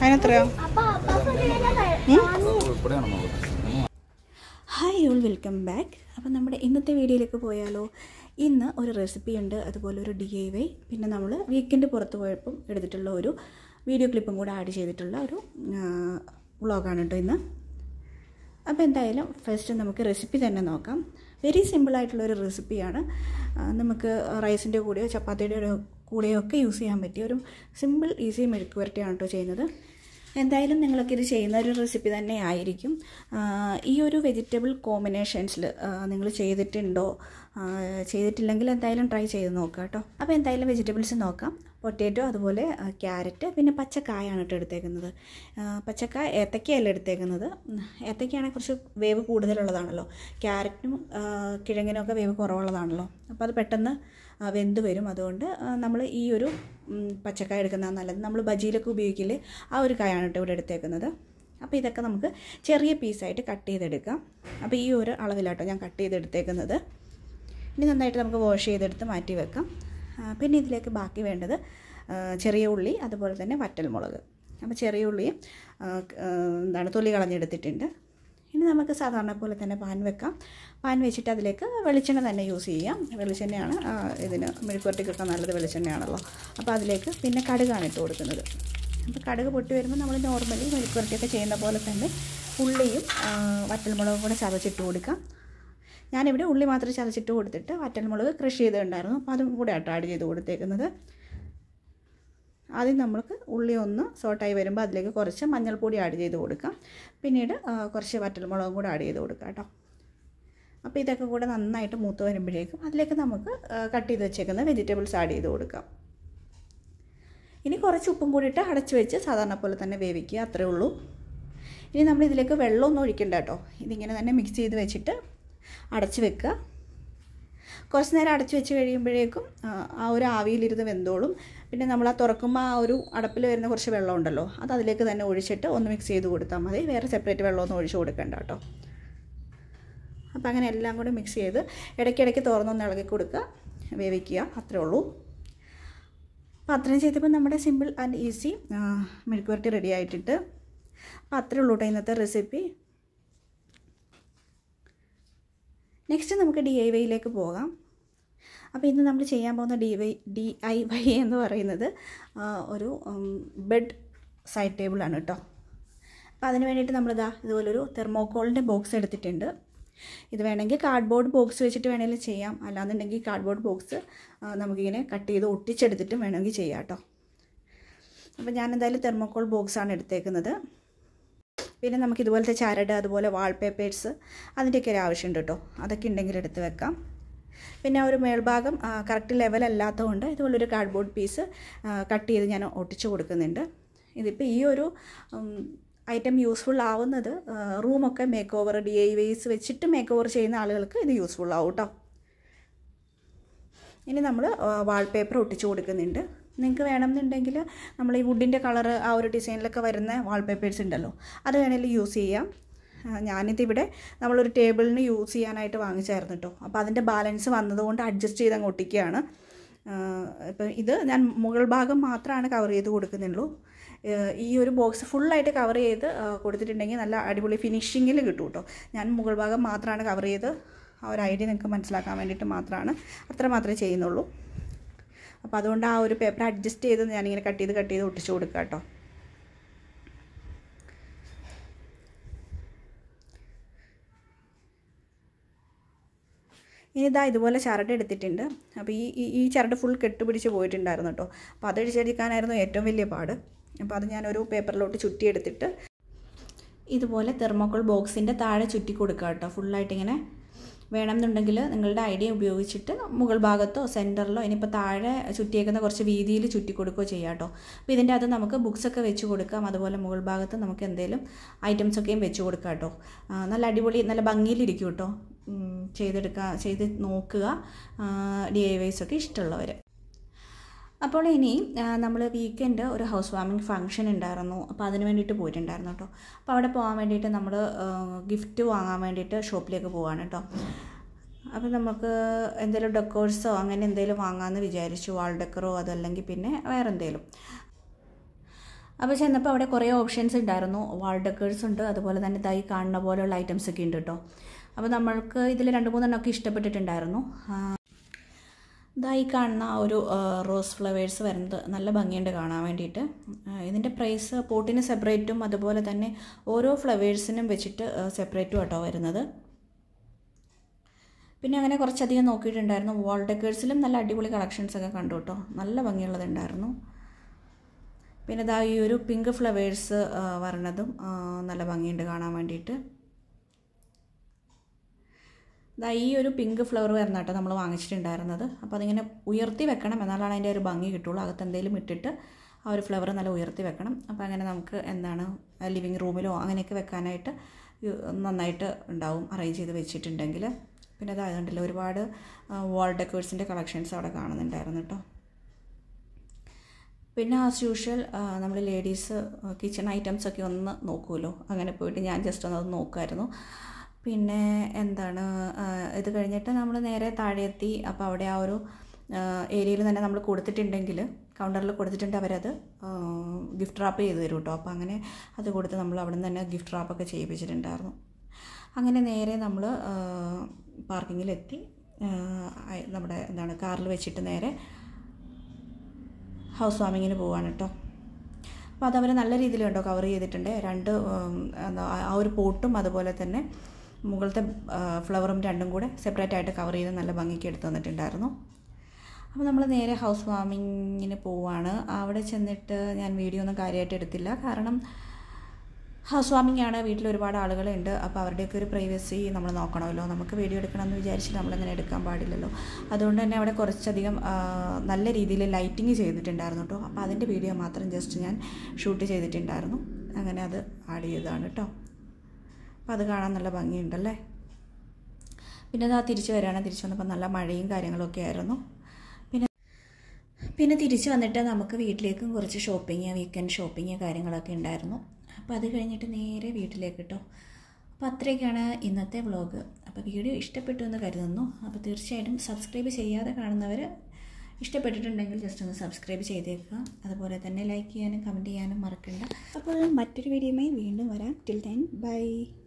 അതിനെത്രയോ? Hi all, welcome back. അപ്പം നമ്മുടെ ഇന്നത്തെ വീഡിയോയിലേക്ക് പോയാലോ. ഇന്ന് ഒരു റെസിപ്പി ഉണ്ട്, അതുപോലെ ഒരു DIY, പിന്നെ നമ്മൾ വീക്കെൻഡ് പുറത്ത് പോയപ്പം എടുത്തിട്ടുള്ള ഒരു വീഡിയോ ക്ലിപ്പും കൂടെ ആഡ് ചെയ്തിട്ടുള്ള ഒരു വ്ളോഗാണ് കേട്ടോ ഇന്ന്. അപ്പോൾ എന്തായാലും ഫസ്റ്റ് നമുക്ക് റെസിപ്പി തന്നെ നോക്കാം. വെരി സിമ്പിളായിട്ടുള്ളൊരു റെസിപ്പിയാണ്. നമുക്ക് റൈസിൻ്റെ കൂടെയോ ചപ്പാത്തിയുടെ കൂടെയോ ഒക്കെ യൂസ് ചെയ്യാൻ പറ്റിയ ഒരു സിമ്പിൾ ഈസി മെഴുക്ക് പുരട്ടിയാണ് കേട്ടോ ചെയ്യുന്നത്. എന്തായാലും നിങ്ങളൊക്കെ ഇത് ചെയ്യുന്ന ഒരു റെസിപ്പി തന്നെ ആയിരിക്കും. ഈ ഒരു വെജിറ്റബിൾ കോമ്പിനേഷൻസിൽ നിങ്ങൾ ചെയ്തിട്ടുണ്ടോ? ചെയ്തിട്ടില്ലെങ്കിൽ എന്തായാലും ട്രൈ ചെയ്ത് നോക്കുക കേട്ടോ. അപ്പോൾ എന്തായാലും വെജിറ്റബിൾസ് നോക്കാം. പൊട്ടാറ്റോ, അതുപോലെ ക്യാരറ്റ്, പിന്നെ പച്ചക്കായാണ് കേട്ടോ എടുത്തേക്കുന്നത്. പച്ചക്കായ ഏത്തക്കയല്ല എടുത്തേക്കുന്നത്. ഏത്തക്കയാണെങ്കിൽ കുറച്ച് വേവ് കൂടുതലുള്ളതാണല്ലോ. ക്യാരറ്റിനും കിഴങ്ങിനൊക്കെ വേവ് കുറവുള്ളതാണല്ലോ. അപ്പോൾ അത് പെട്ടെന്ന് വെന്ത് വരും. അതുകൊണ്ട് നമ്മൾ ഈ ഒരു പച്ചക്കായ എടുക്കുന്നതാണ് നല്ലത്. നമ്മൾ ബജിയിലൊക്കെ ഉപയോഗിക്കില്ലേ, ആ ഒരു കായാണ് കേട്ടോ ഇവിടെ എടുത്തേക്കുന്നത്. അപ്പോൾ ഇതൊക്കെ നമുക്ക് ചെറിയ പീസായിട്ട് കട്ട് ചെയ്തെടുക്കാം. അപ്പോൾ ഈ ഒരു അളവിലാട്ടോ ഞാൻ കട്ട് ചെയ്തെടുത്തേക്കുന്നത്. ഇനി നന്നായിട്ട് നമുക്ക് വാഷ് ചെയ്തെടുത്ത് മാറ്റി വെക്കാം. പിന്നെ ഇതിലേക്ക് ബാക്കി വേണ്ടത് ചെറിയ ഉള്ളി, അതുപോലെ തന്നെ വറ്റൽമുളക്. അപ്പോൾ ചെറിയ ഉള്ളിയും തൊലി കളഞ്ഞെടുത്തിട്ടുണ്ട്. ഇനി നമുക്ക് സാധാരണ പോലെ തന്നെ പാൻ വെക്കാം. പാൻ വെച്ചിട്ട് അതിലേക്ക് വെളിച്ചെണ്ണ തന്നെ യൂസ് ചെയ്യാം. വെളിച്ചെണ്ണയാണ് ഇതിന് മെഴുക്കുവരട്ടിക്കൊക്കെ നല്ലത്, വെളിച്ചെണ്ണയാണല്ലോ. അപ്പോൾ അതിലേക്ക് പിന്നെ കടുകാണ് ഇട്ട് കൊടുക്കുന്നത്. അപ്പോൾ കടുക് പൊട്ടി വരുമ്പോൾ നമ്മൾ നോർമലി മെഴുക്കുവരട്ടിയൊക്കെ ചെയ്യുന്ന പോലെ തന്നെ ഉള്ളിയും വറ്റൽമുളകും കൂടെ ചതച്ചിട്ട് കൊടുക്കാം. ഞാനിവിടെ ഉള്ളി മാത്രം ചതച്ചിട്ട് കൊടുത്തിട്ട് വറ്റൽമുളക് ക്രഷ് ചെയ്തിട്ടുണ്ടായിരുന്നു, അപ്പോൾ അതും കൂടെ ആഡ് ചെയ്ത് കൊടുത്തേക്കുന്നത്. ആദ്യം നമുക്ക് ഉള്ളി ഒന്ന് സോട്ടായി വരുമ്പോൾ അതിലേക്ക് കുറച്ച് മഞ്ഞൾപ്പൊടി ആഡ് ചെയ്ത് കൊടുക്കാം. പിന്നീട് കുറച്ച് വറ്റൽമുളകും കൂടെ ആഡ് ചെയ്ത് കൊടുക്കാം കേട്ടോ. അപ്പോൾ ഇതൊക്കെ കൂടെ നന്നായിട്ട് മൂത്ത് വരുമ്പോഴേക്കും അതിലേക്ക് നമുക്ക് കട്ട് ചെയ്ത് വെച്ചേക്കുന്ന വെജിറ്റബിൾസ് ആഡ് ചെയ്ത് കൊടുക്കാം. ഇനി കുറച്ച് ഉപ്പും കൂടി ഇട്ട് അടച്ച് വെച്ച് സാധാരണ പോലെ തന്നെ വേവിക്കുക, അത്രേ ഉള്ളൂ. ഇനി നമ്മൾ ഇതിലേക്ക് വെള്ളമൊന്നും ഒഴിക്കണ്ട കേട്ടോ. ഇതിങ്ങനെ തന്നെ മിക്സ് ചെയ്ത് വെച്ചിട്ട് അടച്ച് വെക്കുക. കുറച്ച് നേരം അടച്ച് വെച്ച് കഴിയുമ്പോഴേക്കും ആ ഒരു ആവിയിലിരുന്ന് വെന്തോളും. പിന്നെ നമ്മൾ ആ തുറക്കുമ്പോൾ ആ ഒരു അടപ്പിൽ വരുന്ന കുറച്ച് വെള്ളം ഉണ്ടല്ലോ, അത് അതിലേക്ക് തന്നെ ഒഴിച്ചിട്ട് ഒന്ന് മിക്സ് ചെയ്ത് കൊടുത്താൽ മതി. വേറെ സെപ്പറേറ്റ് വെള്ളമൊന്നും ഒഴിച്ച് കൊടുക്കണ്ട കേട്ടോ. അപ്പോൾ അങ്ങനെ എല്ലാം കൂടെ മിക്സ് ചെയ്ത് ഇടയ്ക്കിടയ്ക്ക് തുറന്നൊന്ന് ഇളകി കൊടുക്കുക, വേവിക്കുക, അത്രേ ഉള്ളൂ. അപ്പോൾ അത്രയും ചെയ്തപ്പോൾ നമ്മുടെ സിമ്പിൾ ആൻഡ് ഈസി മെഴുക്ക് പുരട്ടി റെഡി ആയിട്ടുണ്ട്. അപ്പോൾ അത്രേ ഉള്ളൂ കേട്ടോ ഇന്നത്തെ റെസിപ്പി. നെക്സ്റ്റ് നമുക്ക് DIYയിലേക്ക് പോകാം. അപ്പോൾ ഇന്ന് നമ്മൾ ചെയ്യാൻ പോകുന്ന DIY എന്ന് പറയുന്നത് ഒരു ബെഡ് സൈഡ് ടേബിളാണ് കേട്ടോ. അപ്പോൾ അതിന് വേണ്ടിയിട്ട് നമ്മളിതാ ഇതുപോലൊരു തെർമോക്കോളിൻ്റെ ബോക്സ് എടുത്തിട്ടുണ്ട്. ഇത് വേണമെങ്കിൽ കാർഡ്ബോർഡ് ബോക്സ് വെച്ചിട്ട് വേണമെങ്കിൽ ചെയ്യാം, അല്ലാന്നുണ്ടെങ്കിൽ കാർഡ്ബോർഡ് ബോക്സ് നമുക്കിങ്ങനെ കട്ട് ചെയ്ത് ഒട്ടിച്ചെടുത്തിട്ടും വേണമെങ്കിൽ ചെയ്യാം കേട്ടോ. അപ്പോൾ ഞാൻ എന്തായാലും തെർമോക്കോൾ ബോക്സാണ് എടുത്തേക്കുന്നത്. പിന്നെ നമുക്ക് ഇതുപോലത്തെ ചരട്, അതുപോലെ വാൾപേപ്പേഴ്സ്, അതിൻ്റെയൊക്കെ ഒരു ആവശ്യമുണ്ട് കേട്ടോ. അതൊക്കെ ഉണ്ടെങ്കിൽ എടുത്ത് വെക്കാം. പിന്നെ ഒരു മേൽഭാഗം കറക്റ്റ് ലെവലല്ലാത്തതുകൊണ്ട് ഇതുപോലൊരു കാർഡ്ബോർഡ് പീസ് കട്ട് ചെയ്ത് ഞാൻ ഒട്ടിച്ച് കൊടുക്കുന്നുണ്ട്. ഇതിപ്പോൾ ഈ ഒരു ഐറ്റം യൂസ്ഫുൾ ആവുന്നത് റൂമൊക്കെ മേക്ക് ഓവർ, DIYs വെച്ചിട്ട് മേക്ക് ഓവർ ചെയ്യുന്ന ആളുകൾക്ക് ഇത് യൂസ്ഫുൾ ആവും കേട്ടോ. ഇനി നമ്മൾ വാൾപേപ്പർ ഒട്ടിച്ച് കൊടുക്കുന്നുണ്ട്. നിങ്ങൾക്ക് വേണമെന്നുണ്ടെങ്കിൽ നമ്മൾ ഈ വുഡിൻ്റെ കളറ് ആ ഒരു ഡിസൈനിലൊക്കെ വരുന്ന വാൾപേപ്പേഴ്സ് ഉണ്ടല്ലോ, അത് വേണമെങ്കിൽ യൂസ് ചെയ്യാം. ഞാനിതിവിടെ നമ്മളൊരു ടേബിളിന് യൂസ് ചെയ്യാനായിട്ട് വാങ്ങിച്ചായിരുന്നു കേട്ടോ. അപ്പോൾ അതിൻ്റെ ബാലൻസ് വന്നതുകൊണ്ട് അഡ്ജസ്റ്റ് ചെയ്ത് അങ്ങ് ഒട്ടിക്കുകയാണ്. ഇപ്പം ഇത് ഞാൻ മുകൾ ഭാഗം മാത്രമാണ് കവർ ചെയ്ത് കൊടുക്കുന്നുള്ളൂ. ഈ ഒരു ബോക്സ് ഫുള്ളായിട്ട് കവർ ചെയ്ത് കൊടുത്തിട്ടുണ്ടെങ്കിൽ നല്ല അടിപൊളി ഫിനിഷിങ്ങിൽ കിട്ടും കേട്ടോ. ഞാൻ മുകൾ ഭാഗം മാത്രമാണ് കവർ ചെയ്ത്, ആ ഒരു ഐഡിയ നിങ്ങൾക്ക് മനസ്സിലാക്കാൻ വേണ്ടിയിട്ട് മാത്രമാണ്, അത്ര മാത്രമേ ചെയ്യുന്നുള്ളൂ. അപ്പോൾ അതുകൊണ്ട് ആ ഒരു പേപ്പർ അഡ്ജസ്റ്റ് ചെയ്ത് ഞാനിങ്ങനെ കട്ട് ചെയ്ത് ഒട്ടിച്ച് കൊടുക്കുക കേട്ടോ. ഇനി ഇതാ ഇതുപോലെ ചരട് എടുത്തിട്ടുണ്ട്. അപ്പോൾ ഈ ചരട് ഫുൾ കെട്ടുപിടിച്ച് പോയിട്ടുണ്ടായിരുന്നു കേട്ടോ. അപ്പോൾ അത് അടിച്ചെടുക്കാനായിരുന്നു ഏറ്റവും വലിയ പാട്. അപ്പോൾ അത് ഞാനൊരു പേപ്പറിലോട്ട് ചുറ്റിയെടുത്തിട്ട് ഇതുപോലെ തെർമോക്കോൾ ബോക്സിൻ്റെ താഴെ ചുറ്റി കൊടുക്കുക കേട്ടോ. ഫുള്ളായിട്ടിങ്ങനെ വേണമെന്നുണ്ടെങ്കിൽ നിങ്ങളുടെ ഐഡിയ ഉപയോഗിച്ചിട്ട് മുകൾ ഭാഗത്തോ സെൻറ്ററിലോ, ഇനിയിപ്പോൾ താഴെ ചുറ്റിയേക്കുന്ന കുറച്ച് വീതിയിൽ ചുറ്റി കൊടുക്കുകയോ ചെയ്യാം കേട്ടോ. അപ്പോൾ ഇതിൻ്റെ അത് നമുക്ക് ബുക്സൊക്കെ വെച്ച് കൊടുക്കാം, അതുപോലെ മുകൾ ഭാഗത്ത് നമുക്ക് എന്തെങ്കിലും ഐറ്റംസൊക്കെയും വെച്ച് കൊടുക്കാം കേട്ടോ. നല്ല അടിപൊളി, നല്ല ഭംഗിയിലിരിക്കും കേട്ടോ. ചെയ്ത് നോക്കുക, DIYs ഒക്കെ ഇഷ്ടമുള്ളവർ. അപ്പോൾ ഇനി നമ്മൾ വീക്കെൻഡ് ഒരു ഹൗസ് വാമിംഗ് ഫംഗ്ഷൻ ഉണ്ടായിരുന്നു. അപ്പോൾ അതിന് വേണ്ടിയിട്ട് പോയിട്ടുണ്ടായിരുന്നു കേട്ടോ. അപ്പോൾ അവിടെ പോകാൻ വേണ്ടിയിട്ട് നമ്മൾ ഗിഫ്റ്റ് വാങ്ങാൻ വേണ്ടിയിട്ട് ഷോപ്പിലേക്ക് പോവാണ് കേട്ടോ. അപ്പോൾ നമുക്ക് എന്തെങ്കിലും ഡെക്കോഴ്സോ അങ്ങനെ എന്തെങ്കിലും വാങ്ങാമെന്ന് വിചാരിച്ചു, വാൾ ഡെക്കറോ അതല്ലെങ്കിൽ പിന്നെ വേറെ എന്തെങ്കിലും. അപ്പോൾ ചെന്നപ്പോൾ അവിടെ കുറേ ഓപ്ഷൻസ് ഉണ്ടായിരുന്നു. വാൾ ഡെക്കേഴ്സ് ഉണ്ട്, അതുപോലെ തന്നെ ഇതായി കാണുന്ന പോലെയുള്ള ഐറ്റംസ് ഒക്കെ ഉണ്ട് കേട്ടോ. അപ്പോൾ നമ്മൾക്ക് ഇതിൽ 2-3 ഒക്കെ ഇഷ്ടപ്പെട്ടിട്ടുണ്ടായിരുന്നു. ഇതായി കാണുന്ന ആ ഒരു റോസ് ഫ്ലവേഴ്സ് വരുന്നത് നല്ല ഭംഗിയുണ്ട് കാണാൻ വേണ്ടിയിട്ട്. ഇതിൻ്റെ പ്രൈസ് പോട്ടിന് സെപ്പറേറ്റും അതുപോലെ തന്നെ ഓരോ ഫ്ലവേഴ്സിനും വെച്ചിട്ട് സെപ്പറേറ്റും കേട്ടോ വരുന്നത്. പിന്നെ അങ്ങനെ കുറച്ചധികം നോക്കിയിട്ടുണ്ടായിരുന്നു. വാൾ ഡെക്കേഴ്സിലും നല്ല അടിപൊളി കളക്ഷൻസൊക്കെ കണ്ടു കേട്ടോ, നല്ല ഭംഗിയുള്ളതുണ്ടായിരുന്നു. പിന്നെ ഇതാ ഈ ഒരു പിങ്ക് ഫ്ലവേഴ്സ് വരണതും നല്ല ഭംഗിയുണ്ട് കാണാൻ വേണ്ടിയിട്ട്. ഇതാ ഈ ഒരു പിങ്ക് ഫ്ലവർ വരുന്ന കേട്ടോ നമ്മൾ വാങ്ങിച്ചിട്ടുണ്ടായിരുന്നത്. അപ്പോൾ അതിങ്ങനെ ഉയർത്തി വെക്കണം, എന്നാലാണ് അതിൻ്റെ ഒരു ഭംഗി കിട്ടുള്ളൂ. അകത്ത് എന്തെങ്കിലും ഇട്ടിട്ട് ആ ഒരു ഫ്ലവർ നല്ല ഉയർത്തി വെക്കണം. അപ്പോൾ അങ്ങനെ നമുക്ക് എന്താണ് ലിവിങ് റൂമിലോ അങ്ങനെയൊക്കെ വെക്കാനായിട്ട് നന്നായിട്ട് ഉണ്ടാവും അറേഞ്ച് ചെയ്ത് വെച്ചിട്ടുണ്ടെങ്കിൽ. പിന്നെ അതായതുകൊണ്ടല്ലോ ഒരുപാട് വാൾ ഡെക്കേഴ്സിൻ്റെ കളക്ഷൻസ് അവിടെ കാണുന്നുണ്ടായിരുന്നു കേട്ടോ. പിന്നെ ആസ് യൂഷ്വൽ നമ്മൾ ലേഡീസ് കിച്ചൺ ഐറ്റംസൊക്കെ ഒന്ന് നോക്കുമല്ലോ, അങ്ങനെ പോയിട്ട് ഞാൻ ജസ്റ്റ് ഒന്ന് അത് നോക്കുമായിരുന്നു. പിന്നെ എന്താണ് ഇത് കഴിഞ്ഞിട്ട് നമ്മൾ നേരെ താഴെ എത്തി. അപ്പോൾ അവിടെ ആ ഒരു ഏരിയയിൽ തന്നെ നമ്മൾ കൊടുത്തിട്ടുണ്ടെങ്കിൽ കൗണ്ടറിൽ കൊടുത്തിട്ടുണ്ട്, അവരത് ഗിഫ്റ്റ് റാപ്പ് ചെയ്ത് തരും കേട്ടോ. അപ്പോൾ അങ്ങനെ അത് കൊടുത്ത് നമ്മൾ അവിടെ നിന്ന് തന്നെ ഗിഫ്റ്റ് റാപ്പൊക്കെ ചെയ്യിപ്പിച്ചിട്ടുണ്ടായിരുന്നു. അങ്ങനെ നേരെ നമ്മൾ പാർക്കിങ്ങിലെത്തി നമ്മുടെ എന്താണ് കാറിൽ വെച്ചിട്ട് നേരെ ഹൗസ് വാമിങ്ങിന് പോവാണ് കേട്ടോ. അപ്പോൾ അതവർ നല്ല രീതിയിലുണ്ടോ കവർ ചെയ്തിട്ടുണ്ട്. ആ ഒരു പോട്ടും അതുപോലെ തന്നെ മുകളിലത്തെ ഫ്ലവറും രണ്ടും കൂടെ സെപ്പറേറ്റ് ആയിട്ട് കവർ ചെയ്ത് നല്ല ഭംഗിക്ക് എടുത്ത് തന്നിട്ടുണ്ടായിരുന്നു. അപ്പോൾ നമ്മൾ നേരെ ഹൗസ് വാമിങ്ങിന് പോവാണ്. അവിടെ ചെന്നിട്ട് ഞാൻ വീഡിയോ ഒന്നും കാര്യമായിട്ട് എടുത്തില്ല, കാരണം ഹൗസ് വാമിംഗ് ആണ്, വീട്ടിൽ ഒരുപാട് ആളുകളുണ്ട്. അപ്പോൾ അവരുടെയൊക്കെ ഒരു പ്രൈവസി നമ്മൾ നോക്കണമല്ലോ. നമുക്ക് വീഡിയോ എടുക്കണമെന്ന് വിചാരിച്ചിട്ട് നമ്മളങ്ങനെ എടുക്കാൻ പാടില്ലല്ലോ. അതുകൊണ്ട് തന്നെ അവിടെ കുറച്ചധികം നല്ല രീതിയിൽ ലൈറ്റിങ് ചെയ്തിട്ടുണ്ടായിരുന്നു കേട്ടോ. അപ്പോൾ അതിൻ്റെ വീഡിയോ മാത്രം ജസ്റ്റ് ഞാൻ ഷൂട്ട് ചെയ്തിട്ടുണ്ടായിരുന്നു. അങ്ങനെ അത് ആഡ് ചെയ്തതാണ് കേട്ടോ. അപ്പോൾ അത് കാണാൻ നല്ല ഭംഗിയുണ്ടല്ലേ. പിന്നെ അത് തിരിച്ച് വരികയാണ്. തിരിച്ച് വന്നപ്പോൾ നല്ല മഴയും കാര്യങ്ങളൊക്കെ ആയിരുന്നു. പിന്നെ തിരിച്ച് വന്നിട്ട് നമുക്ക് വീട്ടിലേക്കും കുറച്ച് വീക്കെൻഡ് ഷോപ്പിങ് കാര്യങ്ങളൊക്കെ ഉണ്ടായിരുന്നു. അപ്പോൾ അത് കഴിഞ്ഞിട്ട് നേരെ വീട്ടിലേക്ക് കേട്ടോ. അപ്പോൾ അത്രയൊക്കെയാണ് ഇന്നത്തെ വ്ളോഗ്. അപ്പോൾ വീഡിയോ ഇഷ്ടപ്പെട്ടു എന്ന് കരുതുന്നു. അപ്പോൾ തീർച്ചയായിട്ടും സബ്സ്ക്രൈബ് ചെയ്യാതെ കാണുന്നവർ ഇഷ്ടപ്പെട്ടിട്ടുണ്ടെങ്കിൽ ജസ്റ്റ് ഒന്ന് സബ്സ്ക്രൈബ് ചെയ്തേക്കുക. അതുപോലെ തന്നെ ലൈക്ക് ചെയ്യാനും കമൻറ്റ് ചെയ്യാനും മറക്കണ്ട. അപ്പോൾ മറ്റൊരു വീഡിയോയുമായി വീണ്ടും വരാം. Till then by.